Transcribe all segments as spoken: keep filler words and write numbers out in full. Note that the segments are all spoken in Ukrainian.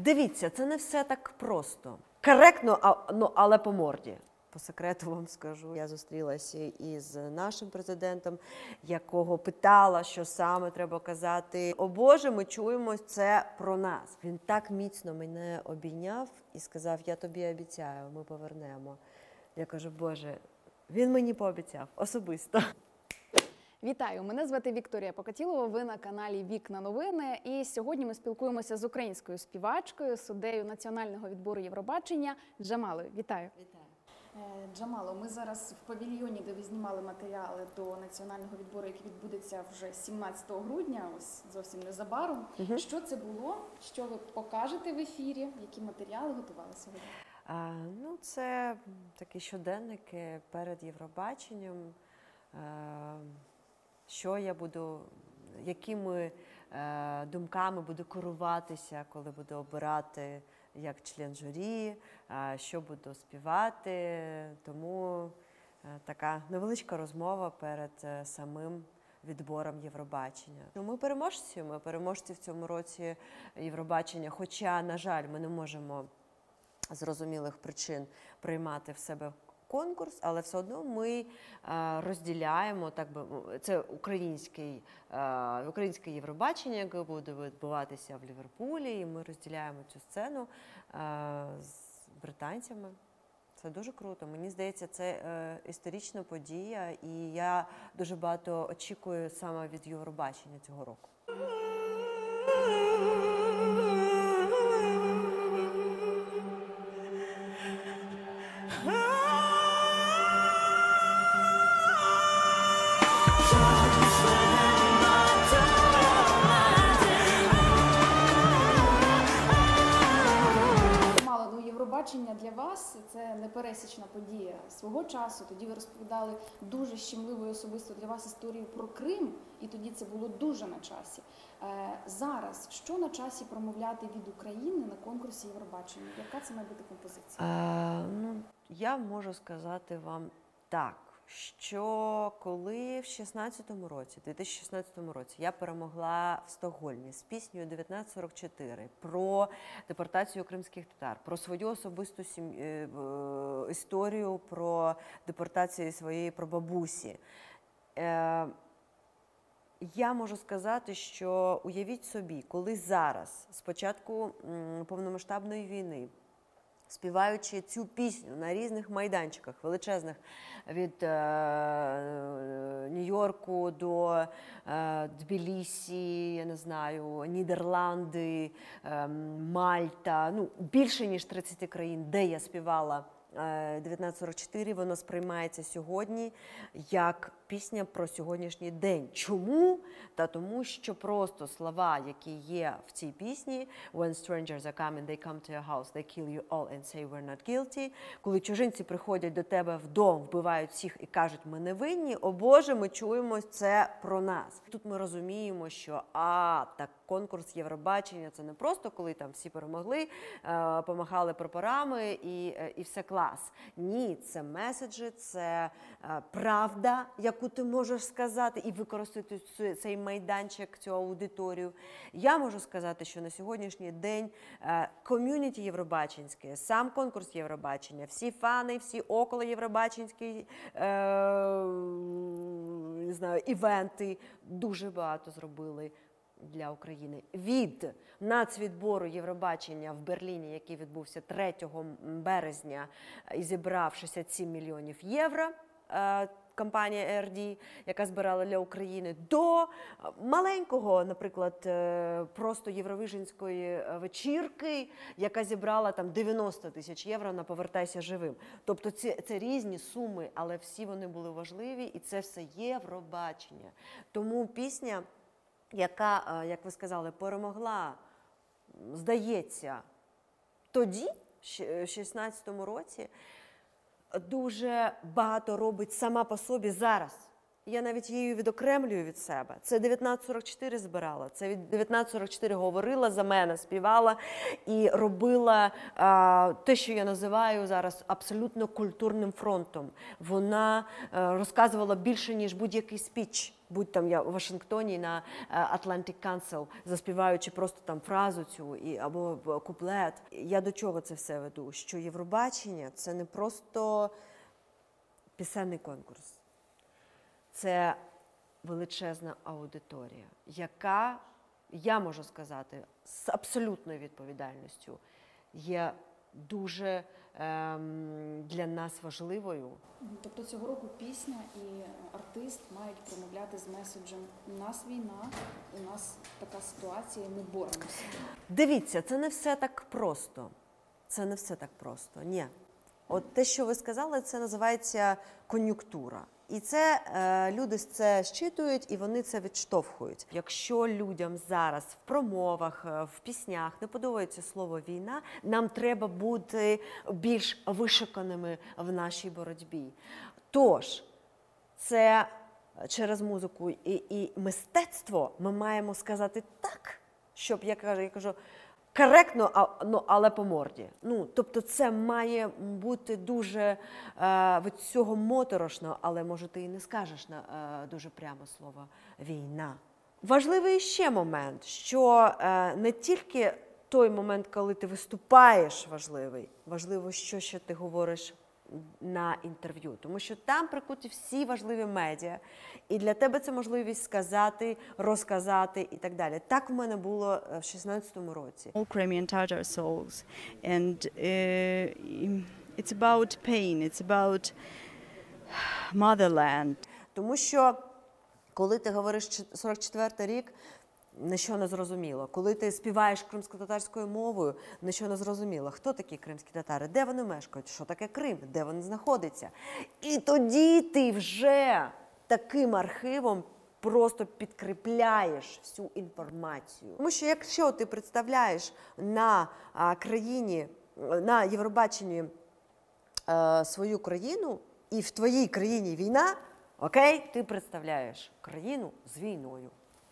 Дивіться, це не все так просто. Коректно, а, ну, але по морді. По секрету вам скажу, я зустрілася із нашим президентом, якого питала, що саме треба казати. О Боже, ми чуємо це про нас. Він так міцно мене обійняв і сказав, я тобі обіцяю, ми повернемо. Я кажу, Боже, він мені пообіцяв особисто. Вітаю! Мене звати Вікторія Покатілова, ви на каналі Вікна Новини. І сьогодні ми спілкуємося з українською співачкою, суддею національного відбору Євробачення Джамалою. Вітаю! Вітаю! Джамало, ми зараз в павільйоні, де ви знімали матеріали до національного відбору, який відбудеться вже сімнадцятого грудня, ось зовсім незабаром. Угу. Що це було? Що ви покажете в ефірі? Які матеріали готували сьогодні? А, ну, це такі щоденники перед Євробаченням. А, що я буду, якими е, думками буду керуватися, коли буду обирати як член журі, е, що буду співати. Тому е, така невеличка розмова перед е, самим відбором Євробачення. Ми переможці, ми переможці в цьому році Євробачення, хоча, на жаль, ми не можемо з зрозумілих причин приймати в себе конкурс, але все одно ми розділяємо, так би, це український, українське Євробачення, яке буде відбуватися в Ліверпулі, і ми розділяємо цю сцену з британцями. Це дуже круто. Мені здається, це історична подія, і я дуже багато очікую саме від Євробачення цього року. Євробачення для вас – це непересічна подія свого часу. Тоді ви розповідали дуже щемливу і особисто для вас історію про Крим, і тоді це було дуже на часі. Зараз, що на часі промовляти від України на конкурсі Євробачення? Яка це має бути композиція? А, ну, я можу сказати вам так, що коли в шістнадцятому році, дві тисячі шістнадцятому році я перемогла в Стокгольмі з піснею дев'ятнадцять сорок чотири про депортацію кримських татар, про свою особисту сім... історію, про депортацію своєї прабабусі, е... я можу сказати, що уявіть собі, коли зараз, з початку повномасштабної війни, співаючи цю пісню на різних майданчиках, величезних, від е, Нью-Йорку до е, Тбілісі, я не знаю, Нідерланди, е, Мальта, ну, більше ніж тридцять країн, де я співала дев'ятнадцять сорок чотири, воно сприймається сьогодні як пісня про сьогоднішній день. Чому? Та тому, що просто слова, які є в цій пісні «When strangers are coming, they come to your house, they kill you all and say we're not guilty», коли чужинці приходять до тебе вдома, вбивають всіх і кажуть «ми не винні», о Боже, ми чуємо це про нас. Тут ми розуміємо, що а, так конкурс Євробачення – це не просто коли там всі перемогли, е, помахали прапорами і, і все клас. Ні, це меседжі, це е, правда, яку ти можеш сказати і використати цей майданчик, цю аудиторію. Я можу сказати, що на сьогоднішній день е, ком'юніті євробаченське, сам конкурс Євробачення, всі фани, всі около євробаченські е, не знаю, івенти дуже багато зробили для України. Від нацвідбору Євробачення в Берліні, який відбувся третього березня і зібрав шістдесят сім мільйонів євро, компанія ей ар ді, яка збирала для України, до маленького, наприклад, просто євровиженської вечірки, яка зібрала там дев'яносто тисяч євро на «Повертайся живим». Тобто це, це різні суми, але всі вони були важливі, і це все Євробачення. Тому пісня, яка, як ви сказали, перемогла, здається, тоді, в шістнадцятому році, дуже багато робить сама по собі зараз. Я навіть її відокремлюю від себе. Це дев'ятнадцять сорок чотири збирала, це від дев'ятнадцять сорок чотири говорила за мене, співала і робила а, те, що я називаю зараз абсолютно культурним фронтом. Вона а, розказувала більше, ніж будь-який спіч. будь там я у Вашингтоні на Atlantic Council, заспіваючи просто там фразу цю і, або куплет. Я до чого це все веду? Що Євробачення – це не просто пісенний конкурс. Це величезна аудиторія, яка, я можу сказати, з абсолютною відповідальністю є дуже ем, для нас важливою. Тобто цього року пісня і артист мають промовляти з меседжем «У нас війна, у нас така ситуація, ми боремося». Дивіться, це не все так просто. Це не все так просто, ні. От те, що ви сказали, це називається кон'юнктура. І це е, люди це щитують і вони це відштовхують. Якщо людям зараз в промовах, в піснях не подобається слово «війна», нам треба бути більш вишуканими в нашій боротьбі. Тож, це через музику і, і мистецтво ми маємо сказати так, щоб, я кажу, я кажу коректно, а, ну, але по морді. Ну, тобто це має бути дуже е, від цього моторошно, але, може, ти і не скажеш на е, дуже прямо слово «війна». Важливий ще момент, що е, не тільки той момент, коли ти виступаєш, важливий, важливо, що ще ти говориш на інтерв'ю, тому що там прикуті всі важливі медіа, і для тебе це можливість сказати, розказати і так далі. Так в мене було в шістнадцятому році. All Crimean Tatar songs, and uh, it's about pain, it's about motherland. Тому що, коли ти говориш сорок четвертий рік, нічого не зрозуміло. Коли ти співаєш кримсько-татарською мовою, нічого не зрозуміло. Хто такі кримські татари? Де вони мешкають? Що таке Крим? Де вони знаходяться? І тоді ти вже таким архівом просто підкріпляєш всю інформацію. Тому що якщо ти представляєш на а, країні, на Євробаченні а, свою країну, і в твоїй країні війна, окей, ти представляєш країну з війною.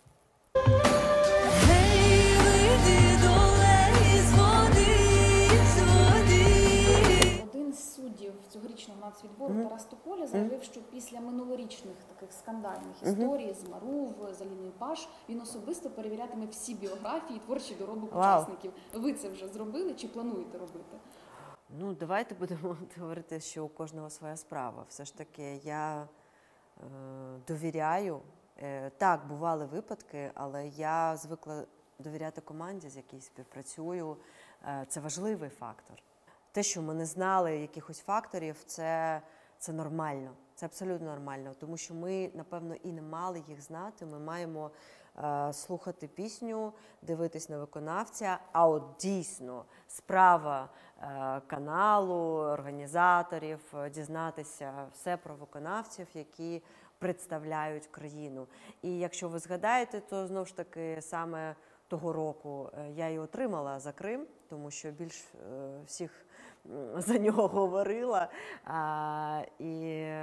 Один з суддів цьогорічного нацвідбору mm-hmm. Тарас Тополя заявив, що після минулорічних таких скандальних історій mm-hmm. з Марув, з Аліною Паш, він особисто перевірятиме всі біографії, творчий доробок wow. учасників. Ви це вже зробили чи плануєте робити? Ну, давайте будемо говорити, що у кожного своя справа. Все ж таки, я е, довіряю. Е, так, бували випадки, але я звикла довіряти команді, з якою співпрацюю. Е, це важливий фактор. Те, що ми не знали якихось факторів, це, це нормально. Це абсолютно нормально, тому що ми, напевно, і не мали їх знати. Ми маємо е, слухати пісню, дивитись на виконавця, а от дійсно справа е, каналу, організаторів, е, дізнатися все про виконавців, які представляють країну. І якщо ви згадаєте, то знову ж таки саме того року я і отримала за Крим, тому що більш е, всіх за нього говорила. А, і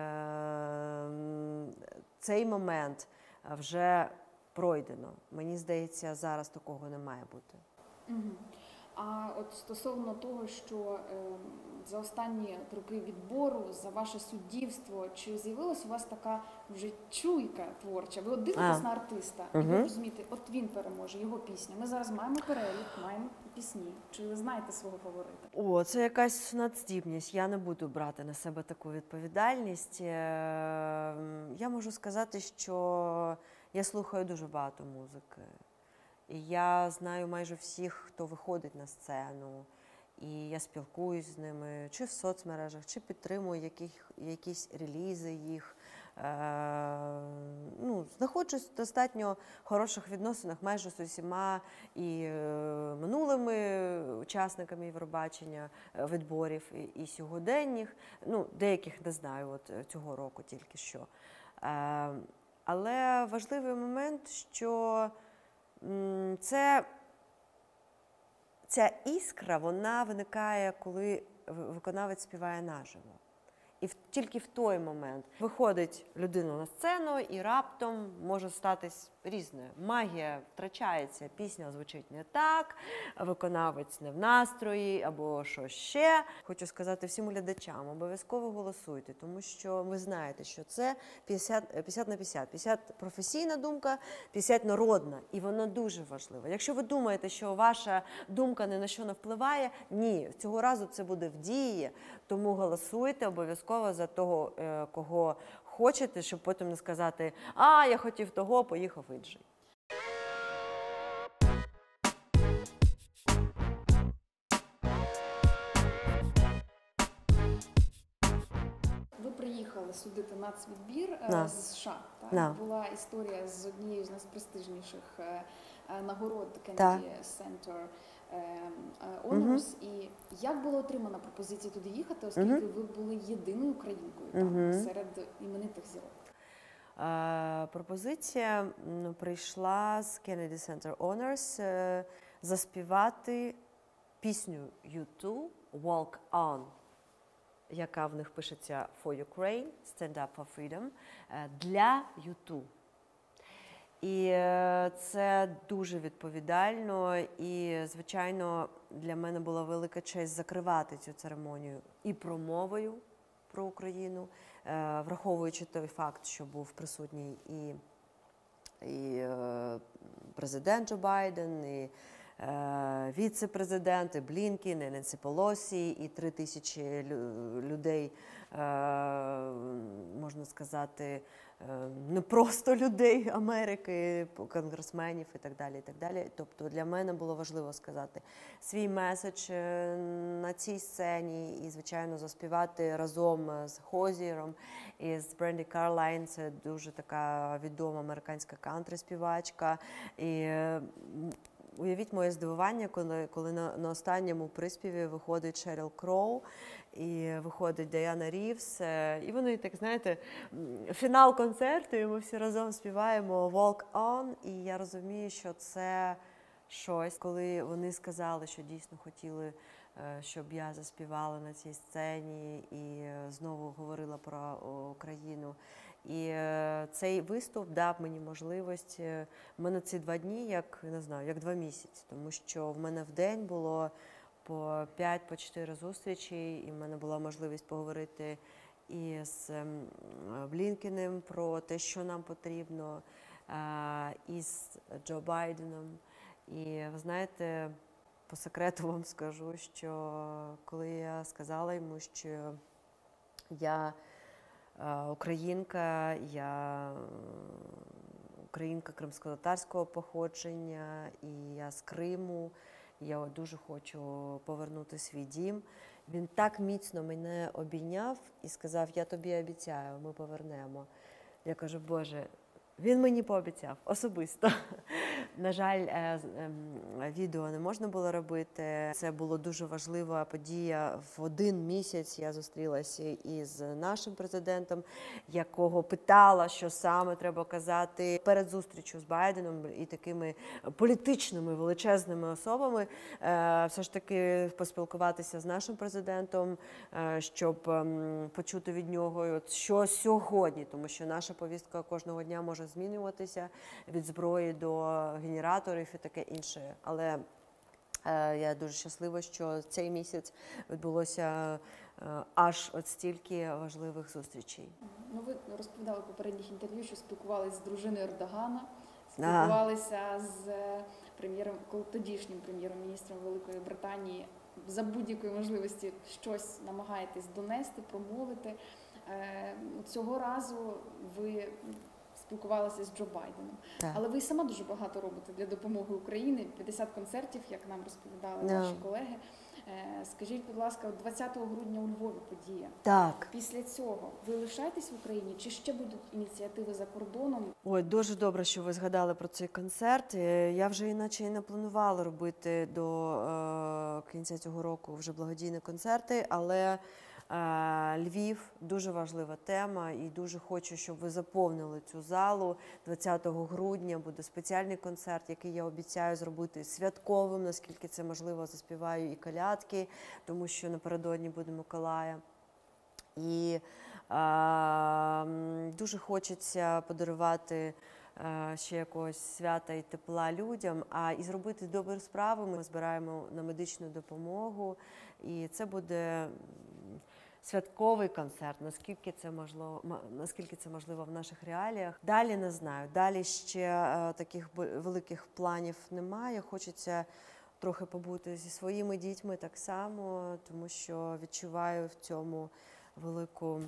е, цей момент вже пройдено. Мені здається, зараз такого не має бути. Угу. А от стосовно того, що е, за останні роки відбору, за ваше суддівство, чи з'явилась у вас така вже чуйка творча? Ви от дивитесь на артиста, угу. і ви розумієте, от він переможе, його пісня. Ми зараз маємо перелік, маємо пісні. Чи ви знаєте свого фаворита? О, це якась надздібність. Я не буду брати на себе таку відповідальність. Я можу сказати, що я слухаю дуже багато музики. І я знаю майже всіх, хто виходить на сцену, і я спілкуюсь з ними, чи в соцмережах, чи підтримую яких, якісь релізи їх. Е, ну, знаходжусь в достатньо хороших відносинах майже з усіма і е, минулими учасниками Євробачення, відборів, і, і сьогоденніх. Ну, деяких не знаю, от цього року тільки що. Е, але важливий момент, що Це, ця іскра, вона виникає, коли виконавець співає наживо. І в, тільки в той момент виходить людина на сцену, і раптом може статись різне. Магія втрачається, пісня звучить не так, виконавець не в настрої або що ще. Хочу сказати всім глядачам, обов'язково голосуйте, тому що ви знаєте, що це п'ятдесят на п'ятдесят. п'ятдесят професійна думка, п'ятдесят народна. І воно дуже важливо. Якщо ви думаєте, що ваша думка ні на що не впливає, ні, цього разу це буде в дії, тому голосуйте обов'язково за того, кого хочете, щоб потім не сказати, а, я хотів того, поїхав інший. Ви приїхали судити нацвідбір Да. з США. Так? Да. Була історія з однією з найпрестижніших е, е, нагород Так. Kennedy Center е, е, Honors. І як було отримана пропозиція туди їхати, оскільки Мгм. ви були єдиною українкою там, Мгм. серед іменитих зірок? Е, пропозиція м, прийшла з Kennedy Center Honors е, заспівати пісню ю ту «Walk On», яка в них пишеться «For Ukraine», «Stand Up for Freedom», е, для ю ту. І е, це дуже відповідально, і, звичайно, для мене була велика честь закривати цю церемонію і промовою про Україну, е, враховуючи той факт, що був присутній і, і е, президент Джо Байден, і е, віце-президент, і Блінкен, і Ненсі Пелосі, і три тисячі лю- людей, е, можна сказати, е, не просто людей Америки, конгресменів і так далі, і так далі. Тобто для мене було важливо сказати свій меседж е, на цій сцені і, звичайно, заспівати разом з Хозієром і з Бренді Карлайн. Це дуже така відома американська кантри-співачка. І е, уявіть моє здивування, коли, коли на, на останньому приспіві виходить Шеріл Кроу і виходить Діана Рівс. е, І вони, так знаєте, м, фінал концерту, і ми всі разом співаємо «Walk On». І я розумію, що це щось, коли вони сказали, що дійсно хотіли, е, щоб я заспівала на цій сцені і е, знову говорила про Україну. І е, цей виступ дав мені можливість, е, в мене ці два дні, як, не знаю, як два місяці, тому що в мене в день було по п'ять, по чотири зустрічі, і в мене була можливість поговорити і з ем, Блінкеним про те, що нам потрібно, е, і з Джо Байденом. І ви знаєте, по секрету вам скажу, що коли я сказала йому, що я е, українка, я е, українка кримськотатарського походження, і я з Криму, я дуже хочу повернути свій дім. Він так міцно мене обійняв і сказав, я тобі обіцяю, ми повернемо. Я кажу, Боже, він мені пообіцяв особисто. На жаль, е, е, відео не можна було робити. Це була дуже важлива подія. В один місяць я зустрілася із нашим президентом, якого питала, що саме треба казати перед зустрічю з Байденом і такими політичними величезними особами. Е, все ж таки поспілкуватися з нашим президентом, е, щоб е, почути від нього, от, що сьогодні, тому що наша повістка кожного дня може змінюватися від зброї до генераторів і таке інше. Але е, я дуже щаслива, що цей місяць відбулося е, аж от стільки важливих зустрічей. Ну, ви розповідали в попередніх інтерв'ю, що спілкувалися з дружиною Ердогана, спілкувалися з прем'єром, тодішнім прем'єром-міністром Великої Британії. За будь-якої можливості щось намагаєтесь донести, промовити. Е, Цього разу ви спілкувалися з Джо Байденом. Так. Але ви сама дуже багато робите для допомоги Україні. п'ятдесят концертів, як нам розповідали Yeah. ваші колеги. Е, Скажіть, будь ласка, двадцятого грудня у Львові подія. Так. Після цього ви лишаєтесь в Україні чи ще будуть ініціативи за кордоном? Ой, дуже добре, що ви згадали про цей концерт. Е, Я вже іначе і не планувала робити до е, кінця цього року вже благодійні концерти, але е, Львів – дуже важлива тема, і дуже хочу, щоб ви заповнили цю залу. двадцятого грудня буде спеціальний концерт, який я обіцяю зробити святковим, наскільки це можливо, заспіваю і колядки, тому що напередодні буде Миколая. І е, дуже хочеться подарувати е, ще якогось свята і тепла людям, а і зробити добру справу. Ми збираємо на медичну допомогу, і це буде святковий концерт, наскільки це можливо, наскільки це можливо в наших реаліях. Далі не знаю. Далі ще е, таких великих планів немає. Хочеться трохи побути зі своїми дітьми так само, тому що відчуваю в цьому велику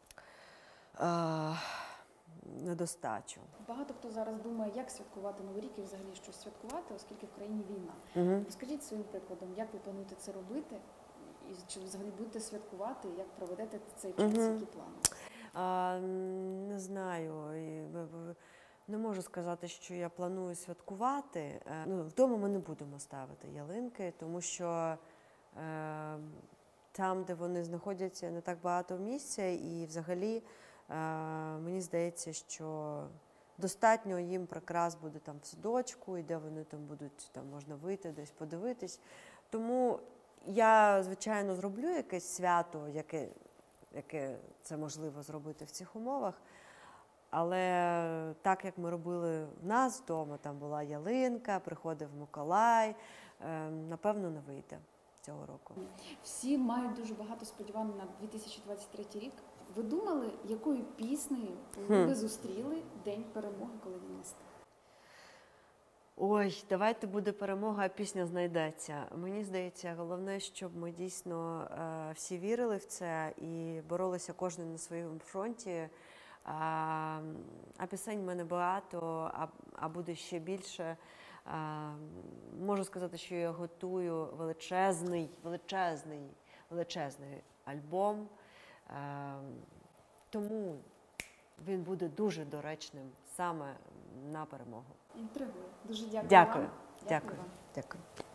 е, недостачу. Багато хто зараз думає, як святкувати Новий рік і взагалі щось святкувати, оскільки в країні війна. Угу. Розкажіть своїм прикладом, як ви плануєте це робити, і чи взагалі будете святкувати, як проведете цей час, Угу. які плани? А, не знаю. Не можу сказати, що я планую святкувати. Ну, вдома ми не будемо ставити ялинки, тому що е, там, де вони знаходяться, не так багато місця, і взагалі е, мені здається, що достатньо їм прикрас буде там в садочку, і де вони там будуть, там можна вийти десь подивитись. Тому я, звичайно, зроблю якесь свято, яке, яке це можливо зробити в цих умовах. Але так, як ми робили в нас вдома, там була ялинка, приходив Миколай, напевно, не вийде цього року. Всі мають дуже багато сподівань на дві тисячі двадцять третій рік. Ви думали, якою піснею ви Хм. зустріли День перемоги, коли він настав? Ой, давайте буде перемога, а пісня знайдеться. Мені здається, головне, щоб ми дійсно е, всі вірили в це і боролися кожен на своєму фронті. А, а пісень в мене багато, а, а буде ще більше. А, можу сказати, що я готую величезний, величезний, величезний альбом. А, тому він буде дуже доречним саме на перемогу. Інтригує. Дуже дякую. Дякую. вам. Дякую. вам. Дякую.